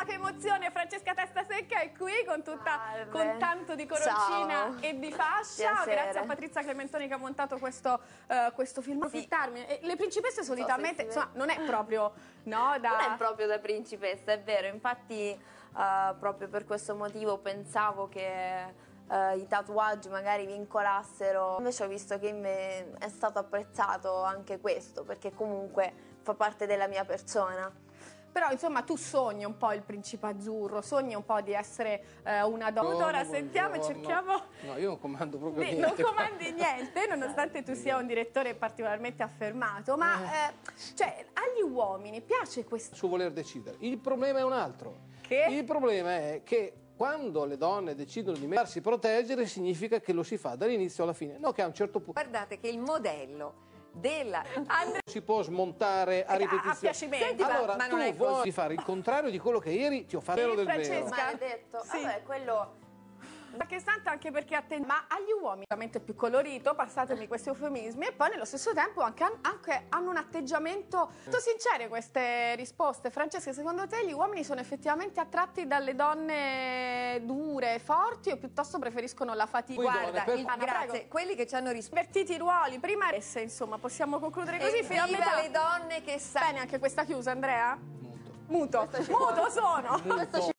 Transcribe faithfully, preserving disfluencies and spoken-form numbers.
che emozione, Francesca Testasecca è qui con, tutta, con tanto di coroncina Ciao. e di fascia. Piacere. Grazie a Patrizia Clementoni che ha montato questo, uh, questo film. Sì. E le principesse solitamente, so insomma, non è proprio, no, da... Non è proprio da principessa, è vero, infatti uh, proprio per questo motivo pensavo che uh, i tatuaggi magari vincolassero, invece ho visto che in me è stato apprezzato anche questo, perché comunque fa parte della mia persona. Però insomma tu sogni un po' il principe azzurro, sogni un po' di essere eh, una donna. Ora sentiamo e cerchiamo... No, io non comando proprio Di, niente. non comandi niente, nonostante tu sia un direttore particolarmente affermato, ma eh, cioè, agli uomini piace questo... Su voler decidere. Il problema è un altro. Che? Il problema è che quando le donne decidono di farsi proteggere significa che lo si fa dall'inizio alla fine, no che a un certo punto... Guardate che il modello della... Andrea... si può smontare a ripetizione. A piacimento. Senti, allora ma non tu è vuoi così. fare il contrario di quello che ieri ti ho fatto Sì, del Francesca. vero. Maledetto, Sì. vabbè, quello... Che santo anche perché attende, ma agli uomini veramente più colorito, passatemi questi eufemismi, e poi nello stesso tempo anche, anche hanno un atteggiamento molto sincere queste risposte. Francesca, secondo te gli uomini sono effettivamente attratti dalle donne dure, forti, o piuttosto preferiscono la fatica? Poi donne, Guarda, per- il- Anna, grazie, prego. quelli che ci hanno risposto. Invertiti i ruoli, prima esse, insomma, possiamo concludere così, fino a Viva metà. le donne che sanno. Bene, anche questa chiusa, Andrea? Molto. Muto, muto sono! Molto.